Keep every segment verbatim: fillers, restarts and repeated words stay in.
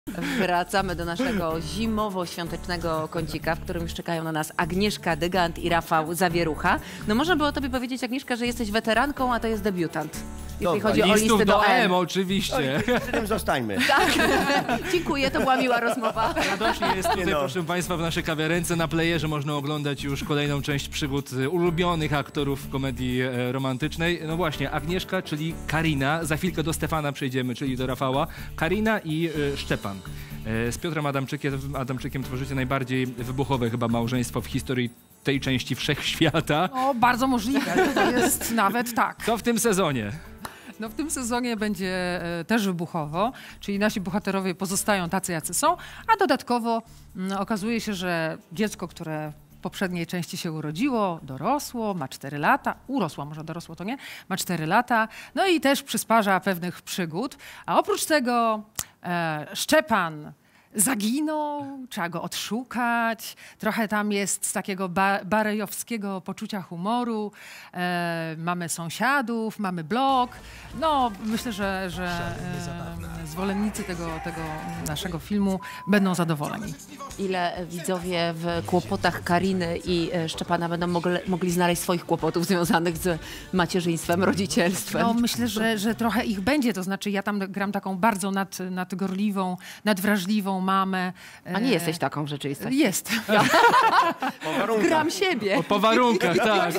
Wracamy do naszego zimowo-świątecznego kącika, w którym już czekają na nas Agnieszka Dygant i Rafał Zawierucha. No można było tobie powiedzieć, Agnieszka, że jesteś weteranką, a to jest debiutant. Jeśli Dobra, chodzi o Listów listy do do M. M, oczywiście. Przy tym zostańmy. Tak, dziękuję, to była miła rozmowa. Radośnie jest tutaj, no. proszę Państwa, w naszej kawiarence na playerze można oglądać już kolejną część przygód ulubionych aktorów komedii e, romantycznej. No właśnie, Agnieszka, czyli Karina. Za chwilkę do Stefana przejdziemy, czyli do Rafała. Karina i e, Szczepan. E, z Piotrem Adamczykiem, Adamczykiem tworzycie najbardziej wybuchowe chyba małżeństwo w historii tej części wszechświata. O, bardzo możliwe. To jest nawet tak. Co w tym sezonie? No w tym sezonie będzie e, też wybuchowo, czyli nasi bohaterowie pozostają tacy, jacy są, a dodatkowo m, okazuje się, że dziecko, które w poprzedniej części się urodziło, dorosło, ma cztery lata, urosło, może dorosło to nie, ma cztery lata, no i też przysparza pewnych przygód, a oprócz tego e, Szczepan zaginął, trzeba go odszukać, trochę tam jest z takiego ba barejowskiego poczucia humoru, e, mamy sąsiadów, mamy blog, no myślę, że, że e, zwolennicy tego, tego naszego filmu będą zadowoleni. Ile widzowie w kłopotach Kariny i Szczepana będą mogli, mogli znaleźć swoich kłopotów związanych z macierzyństwem, rodzicielstwem? No myślę, że, że trochę ich będzie, to znaczy ja tam gram taką bardzo nad, nadgorliwą, nadwrażliwą mamę. A nie jesteś taką w rzeczywistości? Jest. Ja. Po warunkach. Gram siebie. O, po warunkach, tak.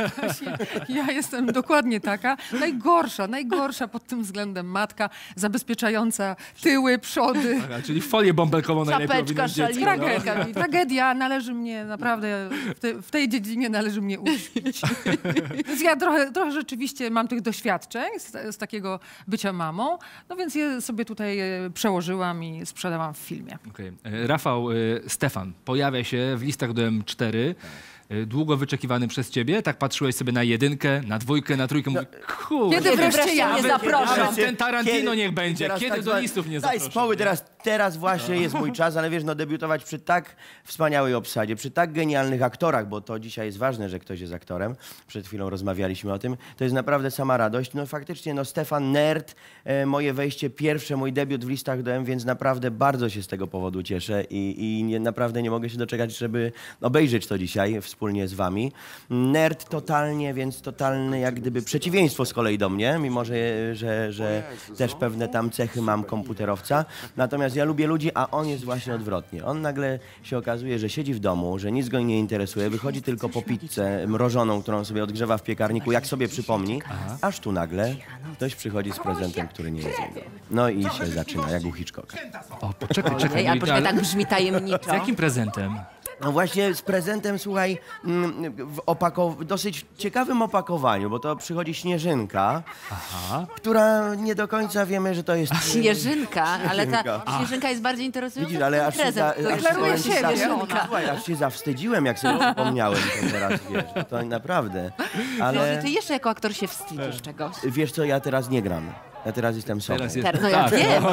Ja jestem dokładnie taka. Najgorsza, najgorsza pod tym względem matka, zabezpieczająca tyły, przody. Aha, czyli folię bąbelkową najlepiej Czapeczka, owinąć dziecko. szalik. Tragedia, tragedia, należy mnie naprawdę, w, te, w tej dziedzinie należy mnie uśpić. Więc ja trochę, trochę rzeczywiście mam tych doświadczeń z, z takiego bycia mamą, no więc je sobie tutaj e, przełożyłam i sprzedałam w filmie. Okay. Rafał, y, Stefan pojawia się w listach do M cztery. Y, Długo wyczekiwany przez ciebie. Tak patrzyłeś sobie na jedynkę, na dwójkę, na trójkę. Mówię, kurde, Kiedy wreszcie ja? mnie nawet- zaproszą? nawet ten Tarantino Kiedy- niech będzie. teraz Kiedy tak do zwa- listów nie Daj zaproszą? spokój, teraz, teraz właśnie jest mój czas, ale wiesz, no debiutować przy tak wspaniałej obsadzie, przy tak genialnych aktorach, bo to dzisiaj jest ważne, że ktoś jest aktorem. Przed chwilą rozmawialiśmy o tym. To jest naprawdę sama radość. No faktycznie, no Stefan Nerd, e, moje wejście pierwsze, mój debiut w listach do M, więc naprawdę bardzo się z tego powodu cieszę i, i nie, naprawdę nie mogę się doczekać, żeby obejrzeć to dzisiaj wspólnie z wami. Nerd totalnie, więc totalny jak gdyby przeciwieństwo z kolei do mnie, mimo że, że, że też pewne tam cechy mam komputerowca. Natomiast ja lubię ludzi, a on jest właśnie odwrotnie. On nagle się okazuje, że siedzi w domu, że nic go nie interesuje, wychodzi tylko po pizzę mrożoną, którą sobie odgrzewa w piekarniku, jak sobie przypomni, aż tu nagle ktoś przychodzi z prezentem, który nie jest jego. No i się zaczyna, jak u Hitchcocka. O, poczekaj, czekaj. Ojej, ale no i- poczekaj, ale- tak brzmi tajemniczo. Z jakim prezentem? No właśnie z prezentem, słuchaj, mm, w opakow- dosyć ciekawym opakowaniu, bo to przychodzi śnieżynka, Aha. która nie do końca wiemy, że to jest... Śnieżynka, ale ta Śnieżynka. śnieżynka jest bardziej interesująca Widzisz, ale niż aż się, prezent, za, który aż, szykuje powiem ci, się za, śnieżynka. słuchaj, aż się zawstydziłem, jak sobie przypomniałem to teraz, wiesz, to naprawdę. Ale Ty jeszcze jako aktor się wstydzisz czegoś. wiesz co, ja teraz nie gram. Ja teraz jestem sobą. Teraz jest... Ter- No ja tak, wiem.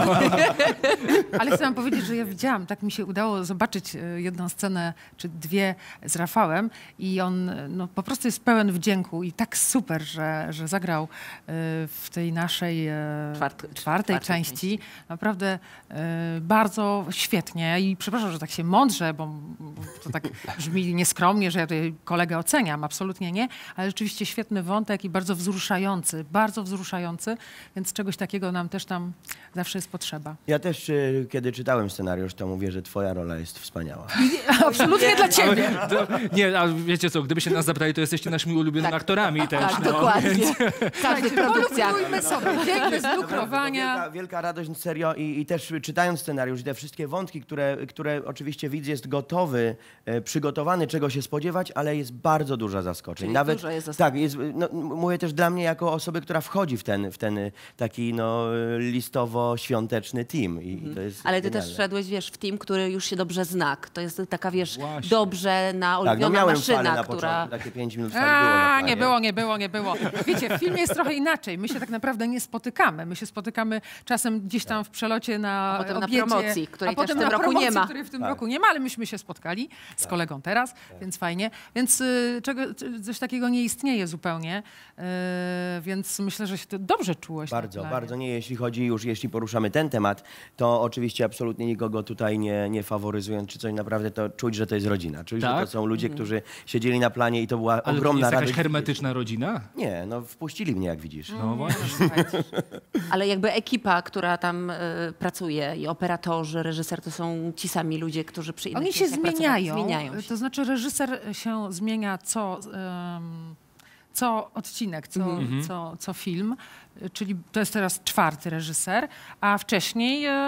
Ale chcę wam powiedzieć, że ja widziałam, tak mi się udało zobaczyć e, jedną scenę, czy dwie z Rafałem i on e, no, po prostu jest pełen wdzięku i tak super, że, że zagrał e, w tej naszej e, Czwart- czwartej czwartej części. części. Naprawdę e, bardzo świetnie i przepraszam, że tak się mądrze, bo, bo to tak brzmi nieskromnie, że ja tutaj kolegę oceniam, absolutnie nie, ale rzeczywiście świetny wątek i bardzo wzruszający, bardzo wzruszający, więc czegoś takiego nam też tam zawsze jest potrzeba. Ja też, y, kiedy czytałem scenariusz, to mówię, że twoja rola jest wspaniała. Absolutnie dla ciebie. To, nie, a wiecie co, gdybyście nas zapytali, to jesteście naszymi ulubionymi Tak. aktorami też. Tak, no, dokładnie. więc- W każdych produkcjach. Polukrujmy sobie, piękne z Wielka, lukrowania. wielka radość, serio. I, I też czytając scenariusz, te wszystkie wątki, które, które oczywiście widz jest gotowy, e, przygotowany, czego się spodziewać, ale jest bardzo dużo zaskoczeń. Czyli Nawet, dużo jest zaskoczeń. tak, jest, no, m- mówię też dla mnie jako osoby, która wchodzi w ten, w ten e, taki no, e, listowo-świąteczny team. I, i to jest Ale ty genialne. też szedłeś, wiesz, w team, który już się dobrze zna. To jest taka, wiesz, Właśnie. dobrze Tak, naoliwiona no miałem fale maszyna, na która... początku, takie pięć minut fali było na A, planie. nie było, nie było, nie było. Wiecie, w filmie jest trochę inaczej. My się tak naprawdę nie spotykamy. My się spotykamy czasem gdzieś tam w przelocie na A potem na obiedzie, promocji, której a potem też w tym na roku nie promocji, ma. której w tym Tak. roku nie ma, ale myśmy się spotkali z kolegą teraz, więc fajnie. Więc y, czego, coś takiego nie istnieje zupełnie, y, więc myślę, że się to dobrze czułeś. Bardzo. wydaje. bardzo nie. Jeśli chodzi już, jeśli poruszamy ten temat, to oczywiście absolutnie nikogo tutaj nie, nie faworyzując czy coś, naprawdę to czuć, że to jest rodzina. Czuć, Tak? że to są ludzie, którzy siedzieli na planie i to była Ale ogromna jest jakaś radość. hermetyczna rodzina? Nie, no wpuścili mnie, jak widzisz. No właśnie. Słuchajcie. Ale jakby ekipa, która tam y, pracuje i operatorzy, reżyser, to są ci sami ludzie, którzy przy innych Oni się częściach pracowali. zmieniają. zmieniają się. To znaczy reżyser się zmienia co, em, co odcinek, co, Mhm. co, co film. Czyli to jest teraz czwarty reżyser, a wcześniej, e,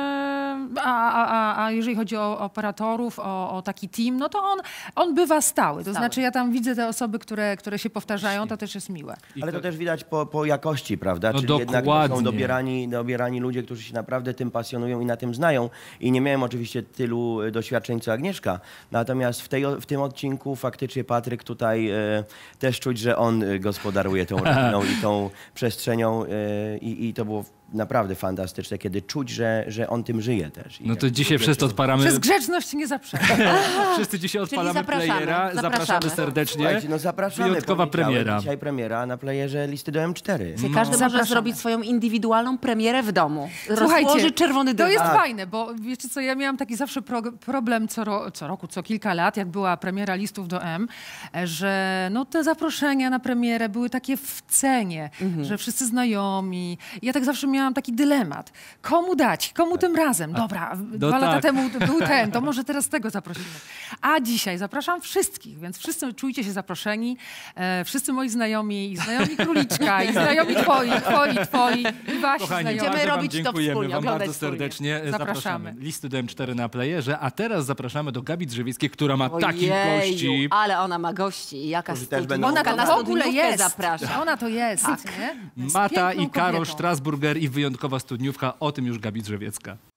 a, a, a, a jeżeli chodzi o operatorów, o, o taki team, no to on, on bywa stały. To Stały. znaczy ja tam widzę te osoby, które, które się powtarzają, to też jest miłe. I Ale to też widać po, po jakości, prawda? No Czyli jednak to dokładnie. są dobierani, dobierani ludzie, którzy się naprawdę tym pasjonują i na tym znają. I nie miałem oczywiście tylu e, doświadczeń co Agnieszka. Natomiast w, tej, w tym odcinku faktycznie Patryk tutaj e, też czuć, że on e, gospodaruje tą rodziną i tą przestrzenią e, i, i to było naprawdę fantastyczne, kiedy czuć, że, że on tym żyje też. I No to jak dzisiaj ludzie wszyscy się- odpalamy, Przez grzeczność nie zaprzeczam. wszyscy dzisiaj odpalamy zapraszamy, playera, zapraszamy, zapraszamy. serdecznie. Słuchajcie, no zapraszamy. Wyjątkowa powiedziałem, premiera. Dzisiaj premiera na playerze Listy do M cztery. Czyli każdy może Zapraszamy. zrobić swoją indywidualną premierę w domu. Słuchajcie, Rozłoży czerwony to dywan. jest Tak. fajne, bo wiecie co, ja miałam taki zawsze pro, problem co, ro, co roku, co kilka lat, jak była premiera Listów do M, e, że no te zaproszenia na premierę były takie w cenie, że wszyscy znajomi. I ja tak zawsze miałam taki dylemat. Komu dać? Komu tym razem? Dobra, dwa lata tak. temu był ten, to może teraz tego zaprosimy. A dzisiaj zapraszam wszystkich, więc wszyscy czujcie się zaproszeni. E, wszyscy moi znajomi, i znajomi Króliczka, i znajomi twoi, twoi, twoi, i wasi Kochani, znajomi. Będziemy bardzo wam robić to dziękujemy wspólnie, wam oglądać bardzo wspólnie. serdecznie. Zapraszamy. Listy do M cztery na playerze, a teraz zapraszamy do Gabi Drzewieckiej, która ma takich Ojeju, gości. ale ona ma gości. Jaka Którzy też studni- będą- Ona Jaka to na w ogóle studniówkę jest. zaprasza. Ona to jest. Tak. Nie? Jest Mata i piękną Karol kobietą. Strasburger i wyjątkowa studniówka. O tym już Gabi Drzewiecka.